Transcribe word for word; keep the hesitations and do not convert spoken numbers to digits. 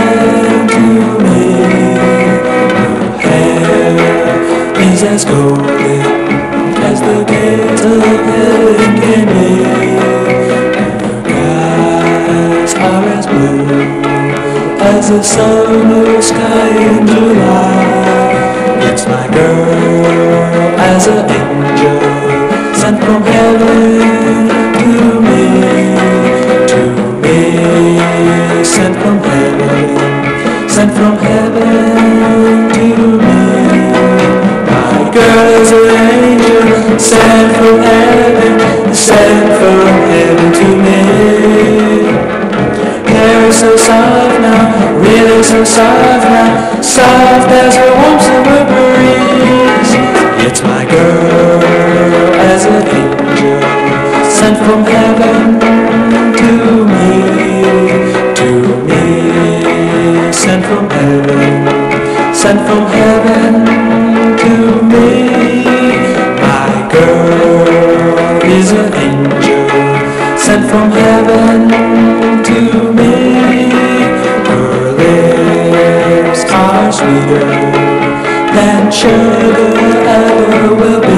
to me. Her hair is as golden as the gates of heaven can be. Her eyes are as blue as the summer sky in July. It's my girl as an angel sent from heaven to me, to me, sent from heaven, sent from heaven to me. My girl is an angel sent from heaven, sent from heaven to me. Hair is so soft now, really so soft now, soft as a warm summer breeze. It's my girl as an angel sent from heaven to me, to me, sent from heaven, sent from heaven to me. My girl is an angel sent from heaven to me. Her lips are sweeter than sugar ever will be.